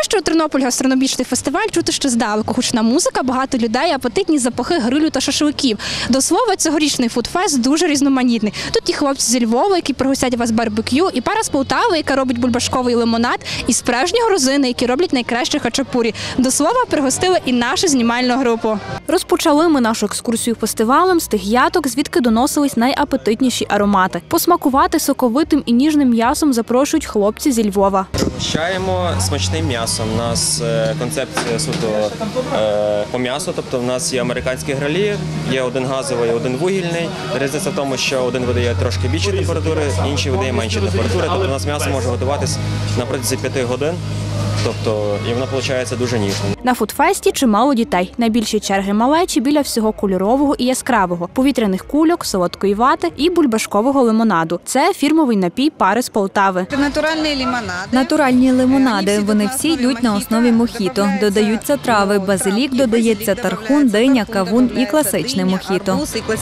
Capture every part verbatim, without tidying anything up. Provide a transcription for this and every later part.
що Тернопіль гастрономічний фестиваль чути ще здалеку. Гучна музика, багато людей, апетитні запахи грилю та шашликів. До слова, цьогорічний фудфест дуже різноманітний. Тут і хлопці зі Львова, які пригостять вас барбекю, і пара з Полтави, яка робить бульбашковий лимонад, і справжні грузини, які роблять найкраще хачапурі. До слова, пригостили і нашу знімальну групу. Розпочали ми нашу екскурсію фестивалем з тих яток, звідки доносились найапетитніші аромати. Посмакувати соковитим і ніжним м'ясом запрошують хлопці зі Львова. Пригощаємо смачним м'ясом. У нас концепція суто по м'ясу, тобто в нас є американські грилі, є один газовий, один вугільний. Різниця в тому, що один видає трошки більші температури, інший видає менші температури. Тобто у нас м'ясо може готуватись на протязі п'яти годин. Тобто, і воно виходить дуже ніжно. На фудфесті чимало дітей. Найбільші черги малечі біля всього кольорового і яскравого, повітряних кульок, солодкої вати і бульбашкового лимонаду. Це фірмовий напій пари з Полтави. Натуральні лимонади. Натуральні лимонади. Вони всі йдуть на основі мохіто. Додаються трави, базилік, додається тархун, диня, кавун і класичне мохіто.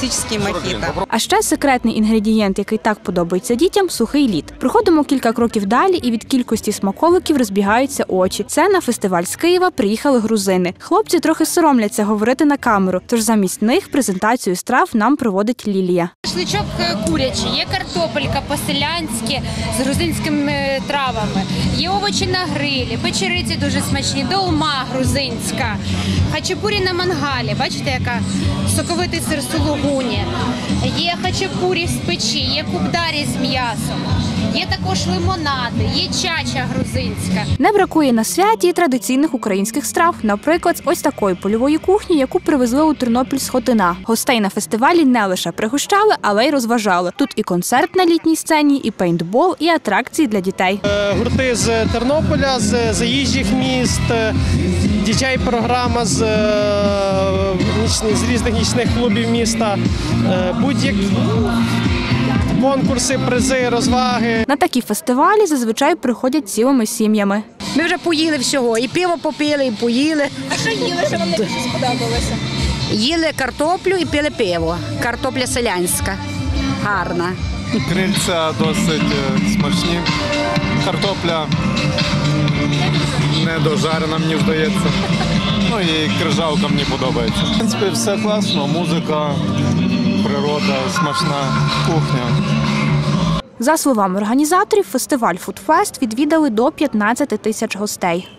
А ще секретний інгредієнт, який так подобається дітям – сухий лід. Проходимо кілька кроків далі і від кількості смаколиків розбігаються очі. Це на фестиваль з Києва приїхали грузини. Хлопці трохи соромляться говорити на камеру, тож замість них презентацію страв нам проводить Лілія. Шашличок курячий, є картопелька по-селянськи з грузинськими травами, є овочі на грилі, печериці дуже смачні, долма грузинська, хачапурі на мангалі, бачите, яка соковитий сир сулугуні, є хачапурі з печі, є кубдарі з м'ясом. Є також лимонади, є чача грузинська. Не бракує на святі і традиційних українських страв. Наприклад, з ось такої польової кухні, яку привезли у Тернопіль з Хотина. Гостей на фестивалі не лише пригощали, але й розважали. Тут і концерт на літній сцені, і пейнтбол, і атракції для дітей. Гурти з Тернополя, з заїжджих міст, діджей-програма з, з різних нічних клубів міста, будь-які конкурси, призи, розваги. На такі фестивалі зазвичай приходять цілими сім'ями. Ми вже поїли всього, і пиво попили, і поїли. А що їли, що вам найбільше сподобалося? Їли картоплю і пили пиво. Картопля селянська, гарна. Крильця досить смачні. Картопля не дожарена, мені здається. Ну і крижавка мені подобається. В принципі, все класно, музика, природа, смачна кухня. За словами організаторів, фестиваль «Фудфест» відвідали до п'ятнадцяти тисяч гостей.